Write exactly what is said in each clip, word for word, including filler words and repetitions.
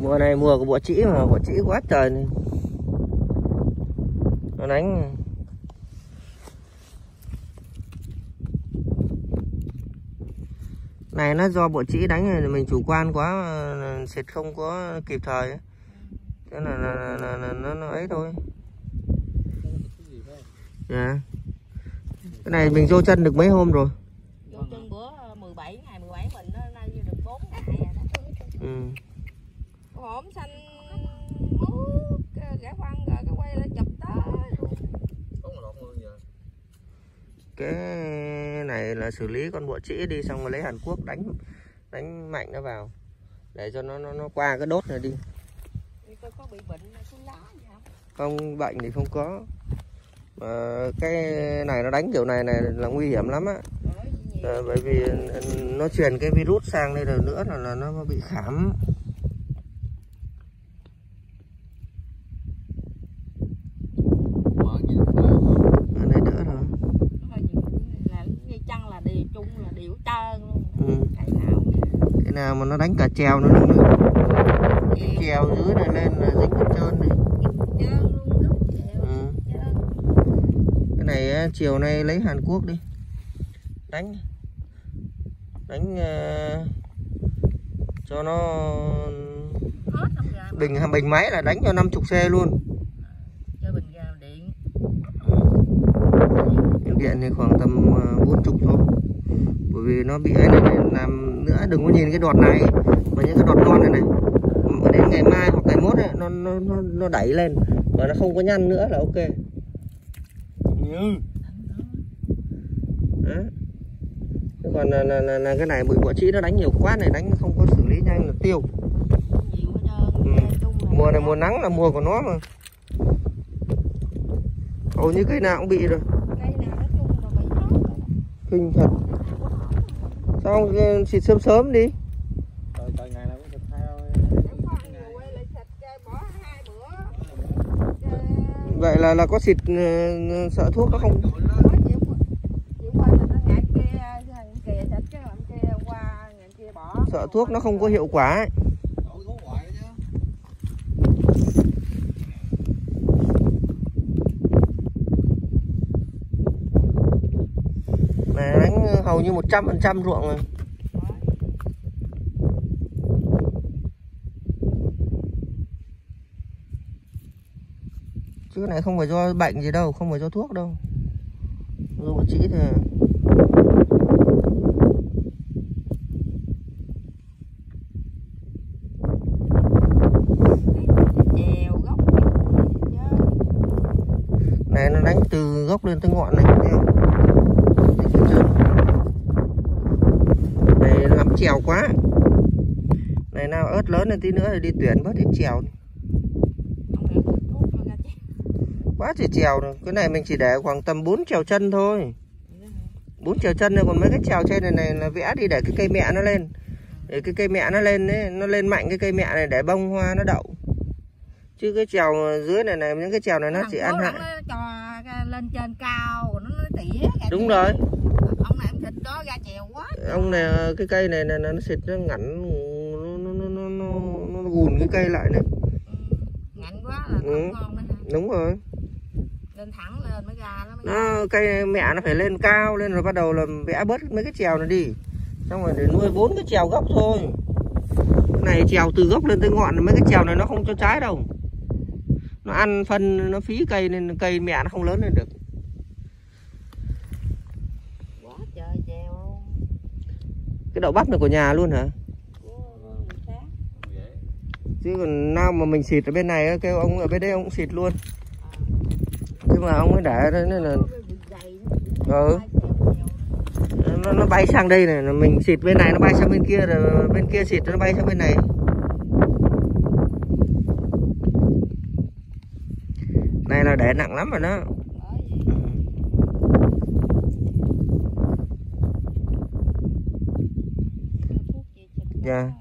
Mùa này mùa của bọ trĩ mà, bọ trĩ quá trời này. Nó đánh này, nó do bọ trĩ đánh này, mình chủ quan quá, xịt không có kịp thời ấy. Thế là, là, là, là, là nó, nó ấy thôi. Yeah. Cái này mình vô chân được mấy hôm rồi? Vô chân bữa mười bảy ngày mười bảy mình nó nay được bốn ngày rồi đó. Ừ. Hổm xanh mướt gã khoăn rồi cái quay lại chụp tới. Cái này là xử lý con bọ trĩ đi, xong rồi lấy Hàn Quốc đánh đánh mạnh nó vào để cho nó nó, nó qua cái đốt này đi. Có bị bệnh xuống lá gì không? Không, bệnh thì không có. Mà cái này nó đánh kiểu này này là nguy hiểm lắm á. À, bởi vì nó truyền cái virus sang đây rồi nữa là, là nó bị khảm. Ở đây đỡ rồi. Là dây chăng là đều chung là đều trơn luôn. Ừ. Cái nào cái nào mà nó đánh cả trèo nữa nữa. Cái trèo dưới này lên là dính hết trơn này. Trơn luôn đó. Ừ. Cái này chiều nay lấy Hàn Quốc đi. Đánh đánh uh, cho nó hết không gà bình bình máy là đánh cho năm mươi xê luôn. Cho bình gà điện. Điện thì khoảng tầm bốn mươi thôi. Bởi vì nó bị ấy này, này làm nữa, đừng có nhìn cái đọt này mà những cái đọt non này này. Đến ngày mai hoặc ngày mốt ấy, nó nó nó nó đẩy lên và nó không có nhăn nữa là ok. Ừ. Đó. Còn là, là, là, là cái này bụi bọ trĩ nó đánh nhiều quá này, đánh không có xử lý nhanh là tiêu. Ừ. Mùa này mùa nắng là mùa của nó mà. Hầu như cây nào cũng bị rồi. Kinh thật. Sao xịt sớm sớm đi. Vậy là là có xịt uh, sợ thuốc nó không? Sợ thuốc nó không có hiệu quả ấy. Này đánh hầu như một trăm phần trăm ruộng rồi. Chứ cái này không phải do bệnh gì đâu, không phải do thuốc đâu. Do bọ trĩ thì này nó đánh từ gốc lên tới ngọn này. Này lắm chèo quá. Này nào ớt lớn lên tí nữa thì đi tuyển bớt ít chèo. Quá trời chèo rồi. Cái này mình chỉ để khoảng tầm bốn chèo chân thôi. bốn chèo chân này, còn mấy cái chèo trên này này là vẽ đi để cái cây mẹ nó lên. Để cái cây mẹ nó lên ấy, nó lên mạnh cái cây mẹ này để bông hoa nó đậu. Chứ cái chèo dưới này này, những cái chèo này nó chỉ ăn hại. Cho lên trên cao nó tỉa. Đúng rồi. Ông này ông thịt đó ra chèo quá. Ông này cái cây này này nó xịt nó ngắn, nó nó nó nó nó gùn cái cây lại này. Ừ, ngạnh quá là ừ. Không ngon nữa hả? Đúng rồi. Lên thẳng lên mới ra nó mới nó ra. Cây mẹ nó phải lên cao lên rồi bắt đầu là vẽ bớt mấy cái chèo này đi. Xong rồi để nuôi bốn cái chèo gốc thôi. Cái này chèo từ gốc lên tới ngọn, mấy cái chèo này nó không cho trái đâu. Nó ăn phân, nó phí cây nên cây mẹ nó không lớn lên được. Quá trời chèo luôn. Cái đậu bắp này của nhà luôn hả? Chứ còn nào mà mình xịt ở bên này kêu ông ở bên đây ông cũng xịt luôn. Nhưng mà ông ấy để đây nên là ừ. nó, nó bay sang đây này, mình xịt bên này nó bay sang bên kia, rồi bên kia xịt nó bay sang bên này. Này là để nặng lắm rồi đó. Dạ. Yeah.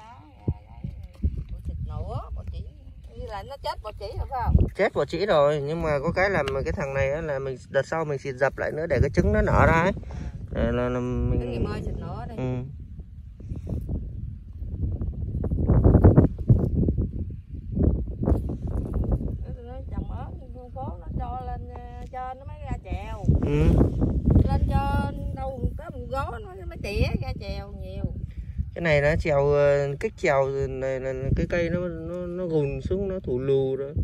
Nó chết bọ trĩ rồi phải không? Chết bọ trĩ rồi, nhưng mà có cái là cái thằng này là mình đợt sau mình xịt dập lại nữa để cái trứng nó nở ra ấy. Để là, là mình cái ngày mai xịt nữa đây. Ừ. treo nhiều. Cái này nó trèo cách trèo này là cái cây nó nó nó gùn xuống, nó thủ lù đó.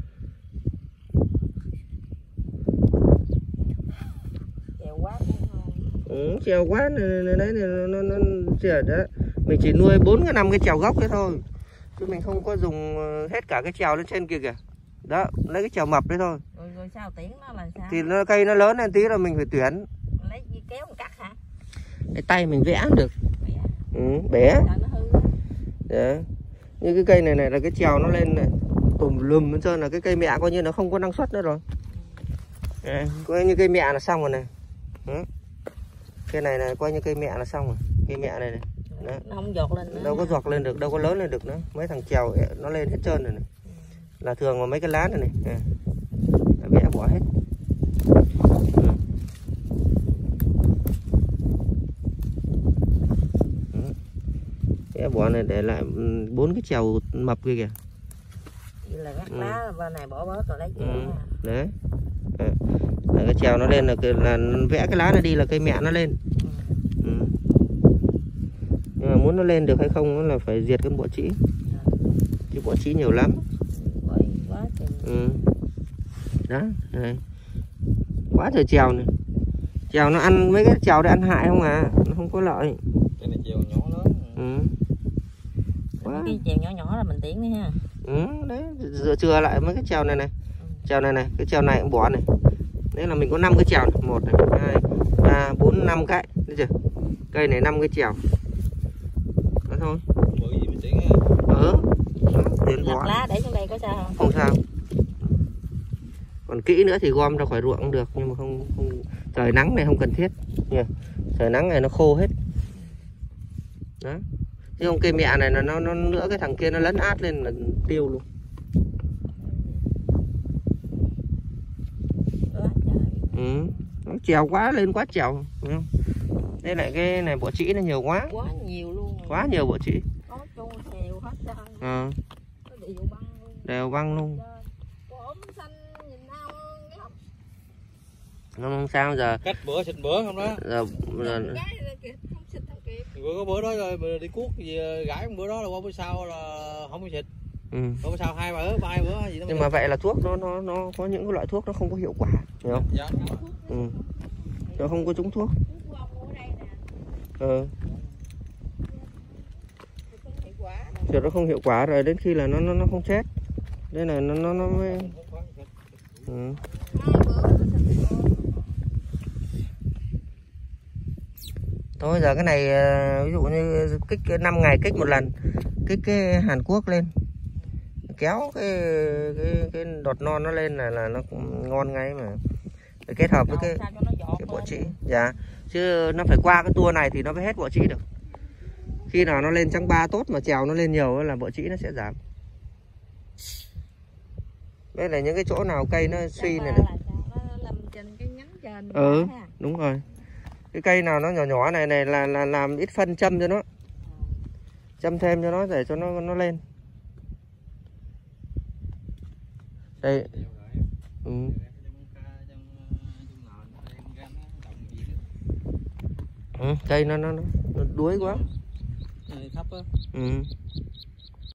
Treo quá cũng ngon. Ừ, trèo quá này, này, này, này nó nó trèo đó. Mình chỉ nuôi bốn cái năm cái trèo gốc đấy thôi, chứ mình không có dùng hết cả cái trèo lên trên kia kìa. Đó, lấy cái trèo mập đấy thôi. Rồi, rồi sao tuyển nó là sao? Thì nó cây nó lớn lên tí rồi mình phải tuyển. Lấy dây kéo mình cắt hả? Cái tay mình vẽ được. Bẻ. Ừ, bẻ. Sợ nó hư á. Đấy. Như cái cây này này là cái trèo nó lên này tùm lum hết trơn, là cái cây mẹ coi như nó không có năng suất nữa rồi. Đấy, coi như cây mẹ là xong rồi này. Ừ. Cái này này coi như cây mẹ là xong rồi. Cây mẹ này này. Đấy. Nó không giọt lên nữa. Đâu có giọt lên được, đâu có lớn lên được nữa. Mấy thằng trèo nó lên hết trơn rồi này. Là thường là mấy cái lá này này. À. Vẽ bỏ hết. Ừ. Vẽ bỏ này để lại bốn cái trèo mập kia kìa. Vậy là gắt Ừ. lá bên này bỏ bớt rồi lấy trèo. Ừ. Ha. Đấy. Đấy. Là cái trèo nó lên là, là vẽ cái lá nó đi là cây mẹ nó lên. Ừ. Nhưng mà muốn nó lên được hay không là phải diệt cái bọ trĩ. Chứ bọ trĩ nhiều lắm. Quá trời. Ừ. Đó, này. Quá trời trèo này. Trèo nó ăn mấy cái trèo để ăn hại không à, nó không có lợi. Cái này trèo nhỏ lớn. Ừ. Quá. Cái trèo nhỏ nhỏ là mình tiễn đi ha. Ừ, đấy, dựa chừa lại mấy cái trèo này này. Trèo này này, cái trèo này cũng bỏ này. Đấy là mình có năm cái trèo này. một này, hai, ba, bốn, năm cái. Thấy chưa? Cây này năm cái trèo. Đó thôi. Bự gì mình tiễn ha. Ừ. Tiền Lặt bỏ. lá để xuống đây có sao không? Không sao. Còn kỹ nữa thì gom ra khỏi ruộng cũng được, nhưng mà không không trời nắng này không cần thiết nha. Trời nắng này nó khô hết. Đó. Chứ không cây mẹ này nó nó nó nữa cái thằng kia nó lấn át lên là tiêu luôn. Quá trời. Ừ. Nó trèo quá lên quá trèo, đúng không? Đây lại cái này bọ trĩ nó nhiều quá. Quá nhiều luôn. Quá nhiều bọ trĩ. Có chu xèo hết trơn. Ờ. Có đều băng luôn. Đều văng luôn. Ổm xanh nhìn nào gấp. Nó không sao giờ. Cách bữa xịt bữa không đó. Giờ, giờ Cái này kìa, không xịt thằng kịp. Vừa có bữa đó rồi mình đi cuốc gì gãi bữa đó là qua bữa sau là không có xịt. ừ. Qua bữa sau hai bữa, ba bữa hay gì đó. Nhưng mà vậy là thuốc nó nó nó có những cái loại thuốc nó không có hiệu quả, hiểu không? Dạ. Ừ. Nó không có trúng thuốc. Của ông ở đây nè. Ừ. Không hiệu quả. Rồi nó không hiệu quả rồi đến khi là nó nó nó không chết. Đây này nó nó nó mới. Ừ. Hai bữa nó xịt rồi. Thôi giờ cái này ví dụ như kích năm ngày kích một lần, kích cái Hàn Quốc lên, kéo cái cái cái đọt non nó lên là là nó cũng ngon ngay mà. Để kết hợp với cái Sao cho nó giọt cái bọ lên. trĩ, dạ, chứ nó phải qua cái tour này thì nó mới hết bọ trĩ được. Khi nào nó lên trắng ba tốt mà trèo nó lên nhiều là bọ trĩ nó sẽ giảm. Đây là những cái chỗ nào cây nó suy này này. Nó làm trên cái nhánh trên. Ừ, Ha. đúng rồi. Cái cây nào nó nhỏ nhỏ này này là là làm ít phân châm cho nó, châm thêm cho nó để cho nó nó lên. Đây. Ừ. Ừ, cây nó nó nó đuối quá. Thấp á. Ừ.